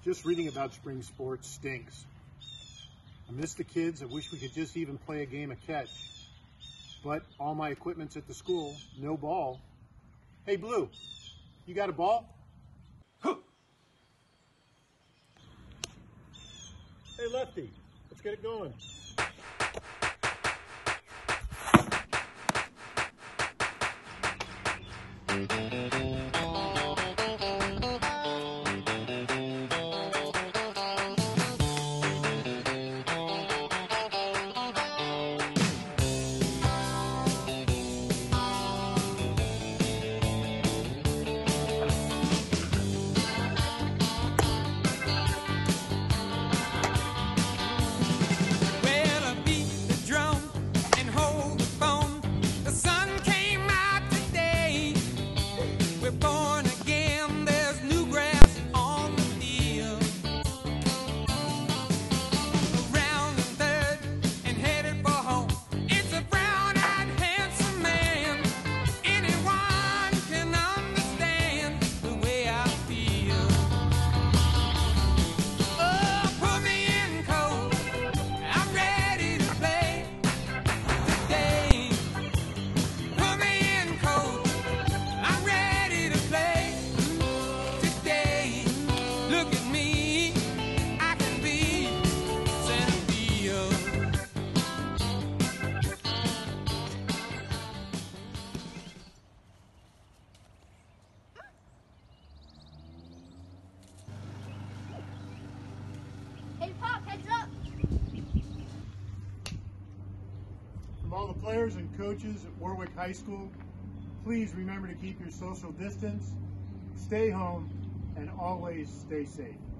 Just reading about spring sports stinks. I miss the kids. I wish we could just even play a game of catch. But all my equipment's at the school. No ball. Hey, Blue, you got a ball? Hey, Lefty, let's get it going. Hey, Pop, heads up! From all the players and coaches at Warwick High School, please remember to keep your social distance, stay home, and always stay safe.